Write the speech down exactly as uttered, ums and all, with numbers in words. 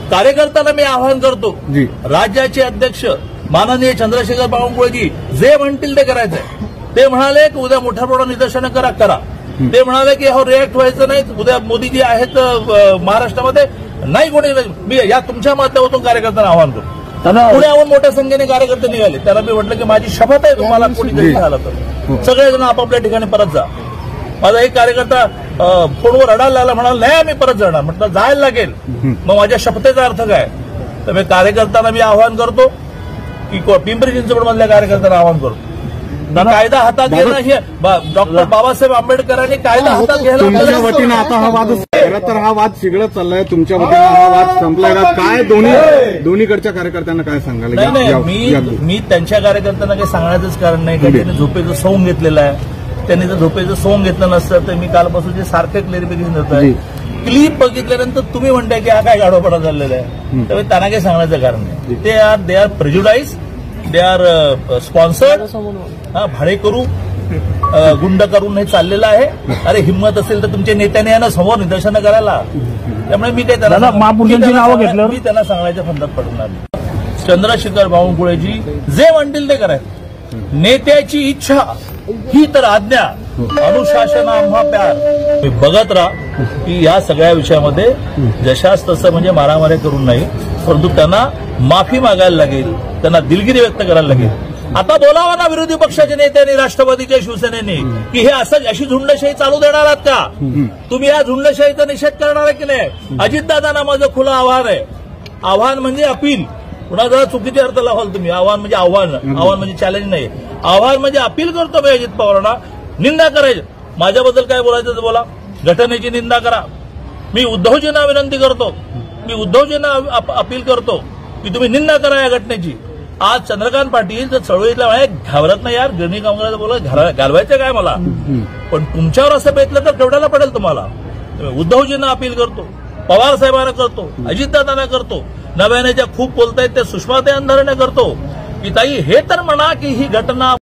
कार्यकर्त्यांना मी आवाहन करतो, राज्याचे अध्यक्ष माननीय चंद्रशेखर बावनकुळेजी जे म्हणतील ते करायचंय. ते म्हणाले की उद्या मोठ्या प्रमाणात निदर्शनं करा करा ते म्हणाले की हो रिॲक्ट व्हायचं नाही, उद्या मोदीजी आहेत महाराष्ट्रामध्ये नाही कोणी. मी या तुमच्या माध्यमातून कार्यकर्त्यांना आवाहन करतो. पुण्याहून मोठ्या संख्येने कार्यकर्ते निघाले. त्याला मी म्हटलं की माझी शपथ आहे, तुम्हाला कोणीतरी झालं तर सगळेजण आपापल्या ठिकाणी परत जा. माझा एक कार्यकर्ता फोनवर रडायला लागला, म्हणाला नाही आम्ही परत जाणार. म्हटलं जायला लागेल, मग माझ्या शपथेचा अर्थ काय. तर मी कार्यकर्त्यांना मी आवाहन करतो की पिंपरी चिंचवड मधल्या कार्यकर्त्यांना आवाहन करतो, कायदा हातात घेणं हे डॉक्टर बाबासाहेब आंबेडकरांनी कायदा हातात घ्यायला. तुमच्या वतीनं आता हा वाद खरं तर हा वाद शिगडत चाललाय, तुमच्या वतीनं हा वाद संपलाय का काय? दोन्ही दोन्हीकडच्या कार्यकर्त्यांना काय सांगायला? नाही मी मी त्यांच्या कार्यकर्त्यांना काही सांगण्याचंच कारण नाही की त्यांनी झोपेचं सोंग घेतलेलं आहे. त्यांनी जर झोपेचं सोंग घेतलं नसतं तर मी कालपासून जे सारखे क्लेरिफिकेशन देत आहे. क्लिप बघितल्यानंतर तुम्ही म्हणताय की हा काय गाढवपणा चाललेला आहे, त्यामुळे त्यांना काही सांगण्याचं कारण नाही. ते are they are prejudice, they are sponsored, हा भाडे करू गुंड करून हे चाललेलं आहे. अरे हिंमत असेल तर तुमच्या नेत्याने यांना समोर निदर्शनं करायला. त्यामुळे मी काही त्यांना नावं घेतलं मी त्यांना सांगण्याच्या फंदात पडणार नाही. चंद्रशेखर बावनकुळेजी जे म्हणतील ते करायचं. नेत्याची इच्छा ही तर आज्ञा, अनुशासन आम्हा प्यार. मी बघत राहा की या सगळ्या विषयामध्ये जशास तसं म्हणजे मारामारी करून नाही, परंतु त्यांना माफी मागायला लागेल, त्यांना दिलगिरी व्यक्त करायला लागेल. आता बोलावा ना विरोधी पक्षाच्या नेत्यांनी, राष्ट्रवादीच्या शिवसेनेने की हे असं अशी झुंडशाही चालू देणार आहात का? तुम्ही या झुंडशाहीचा निषेध करणार आहे की नाही? अजितदादांना माझं खुलं आव्हान आहे. आव्हान म्हणजे अपील. पुन्हा जरा चुकीचे अर्थ लावाल तुम्ही. आव्हान म्हणजे आव्हान, आव्हान म्हणजे चॅलेंज नाही. आव्हान म्हणजे अपील करतो मी अजित पवारांना, निंदा करायची. माझ्याबद्दल काय बोलायचं तर बोला, घटनेची निंदा करा. मी उद्धवजींना विनंती करतो, मी उद्धवजींना अपील करतो की तुम्ही निंदा करा या घटनेची. आज चंद्रकांत पाटील जर चळवळीतला घाबरत नाही यार, गिरणी कामगारांचं बोला घालवायचं काय मला, पण तुमच्यावर असं बेतलं तर केवढ्याला पडेल तुम्हाला. उद्धवजींना अपील करतो, पवार साहेबांना करतो, अजितदादांना करतो, नव्याने ज्या खूप बोलतायत त्या सुषमाताई अंधारेंना करतो की ताई हे तर म्हणा की ही घटना